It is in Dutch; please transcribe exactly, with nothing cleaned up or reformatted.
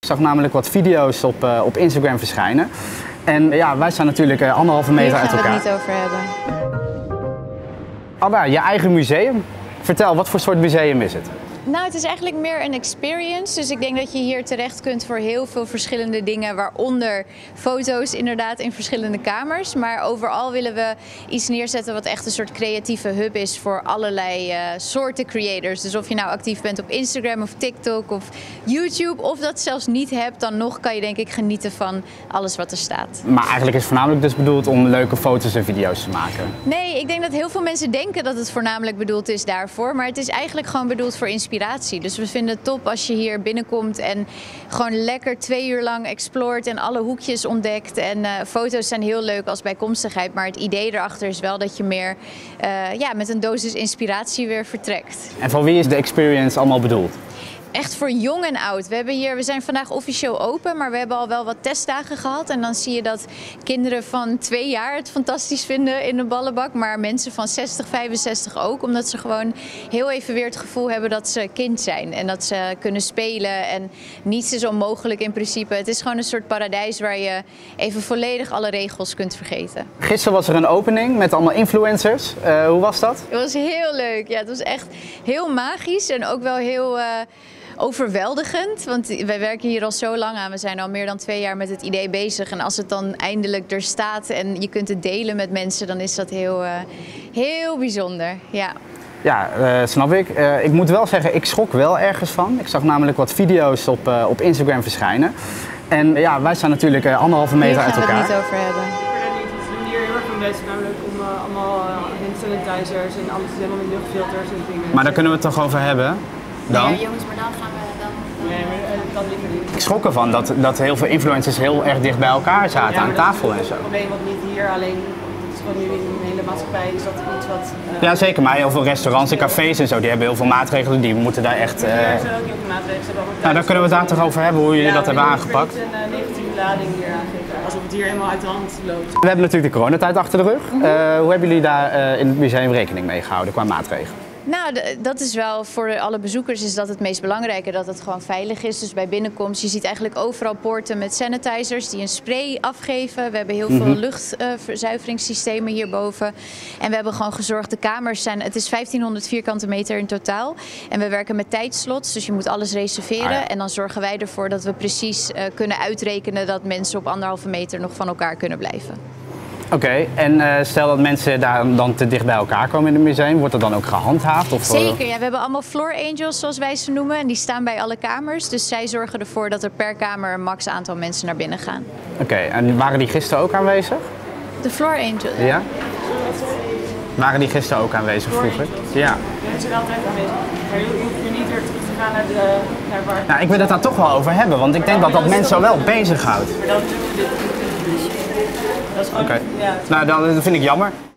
Ik zag namelijk wat video's op, uh, op Instagram verschijnen. En ja, wij staan natuurlijk uh, anderhalve meter uit elkaar. Hier gaan we het niet over hebben. Abba, je eigen museum. Vertel, wat voor soort museum is het? Nou, het is eigenlijk meer een experience. Dus ik denk dat je hier terecht kunt voor heel veel verschillende dingen. Waaronder foto's inderdaad in verschillende kamers. Maar overal willen we iets neerzetten wat echt een soort creatieve hub is voor allerlei uh, soorten creators. Dus of je nou actief bent op Instagram of TikTok of YouTube. Of dat zelfs niet hebt, dan nog kan je denk ik genieten van alles wat er staat. Maar eigenlijk is het voornamelijk dus bedoeld om leuke foto's en video's te maken? Nee, ik denk dat heel veel mensen denken dat het voornamelijk bedoeld is daarvoor. Maar het is eigenlijk gewoon bedoeld voor inspiratie. Dus we vinden het top als je hier binnenkomt en gewoon lekker twee uur lang exploreert en alle hoekjes ontdekt. En uh, foto's zijn heel leuk als bijkomstigheid, maar het idee erachter is wel dat je meer uh, ja, met een dosis inspiratie weer vertrekt. En voor wie is de experience allemaal bedoeld? Echt voor jong en oud. We, hebben hier, we zijn vandaag officieel open, maar we hebben al wel wat testdagen gehad. En dan zie je dat kinderen van twee jaar het fantastisch vinden in de ballenbak. Maar mensen van zestig, vijfenzestig ook. Omdat ze gewoon heel even weer het gevoel hebben dat ze kind zijn. En dat ze kunnen spelen. En niets is onmogelijk in principe. Het is gewoon een soort paradijs waar je even volledig alle regels kunt vergeten. Gisteren was er een opening met allemaal influencers. Uh, hoe was dat? Het was heel leuk. Ja, het was echt heel magisch en ook wel heel... Uh, overweldigend, want wij werken hier al zo lang aan. We zijn al meer dan twee jaar met het idee bezig. En als het dan eindelijk er staat en je kunt het delen met mensen, dan is dat heel, uh, heel bijzonder. Ja, ja uh, snap ik. Uh, ik moet wel zeggen, ik schrok wel ergens van. Ik zag namelijk wat video's op, uh, op Instagram verschijnen. En uh, ja, wij staan natuurlijk uh, anderhalve meter uit elkaar. Hier gaan we het niet over hebben. We doen hier heel erg van bezig, namelijk om uh, allemaal uh, hand sanitizers en alles helemaal met luchtfilters en dingen. Maar daar kunnen we het toch over hebben? Dan? Nee, jongens, maar dan gaan we dan... dan... Nee, maar dat liever niet. Ik schrok ervan dat, dat heel veel influencers heel erg dicht bij elkaar zaten, ja, aan tafel en zo. Het probleem wat niet hier, alleen het is gewoon nu in een hele maatschappij, is dat iets wat... Uh... Ja zeker, maar heel veel restaurants en cafés en zo, die hebben heel veel maatregelen, die moeten daar echt... Uh... Ja, er zijn ook heel veel maatregelen. Nou, dan kunnen we het daar toch over hebben, hoe jullie ja, dat hebben aangepakt. Ja, een uh, negatieve lading hier aangeven, alsof het hier helemaal uit de hand loopt. We hebben natuurlijk de coronatijd achter de rug. Uh, hoe hebben jullie daar uh, in het museum rekening mee gehouden qua maatregelen? Nou, dat is wel voor alle bezoekers is dat het meest belangrijke, dat het gewoon veilig is. Dus bij binnenkomst, je ziet eigenlijk overal poorten met sanitizers die een spray afgeven. We hebben heel veel Mm-hmm. luchtverzuiveringssystemen uh, hierboven. En we hebben gewoon gezorgd, de kamers zijn, het is vijftienhonderd vierkante meter in totaal. En we werken met tijdslots, dus je moet alles reserveren. Ah, ja. En dan zorgen wij ervoor dat we precies uh, kunnen uitrekenen dat mensen op anderhalve meter nog van elkaar kunnen blijven. Oké, okay, en uh, stel dat mensen daar dan te dicht bij elkaar komen in het museum, wordt dat dan ook gehandhaafd? Of Zeker, ja, we hebben allemaal floor angels zoals wij ze noemen en die staan bij alle kamers. Dus zij zorgen ervoor dat er per kamer een max aantal mensen naar binnen gaan. Oké, okay, en waren die gisteren ook aanwezig? De floor angels? Ja. ja? Waren die gisteren ook aanwezig vroeger? Ja. Ja, ze zijn altijd aanwezig. Maar je hoeft niet weer terug te gaan naar, de, naar waar... Nou, ik wil het daar toch wel over hebben, want ik denk dat dat mensen wel bezighoudt. Maar dat lukt dit. Dat is gewoon... Oké, ja, nou dat vind ik jammer.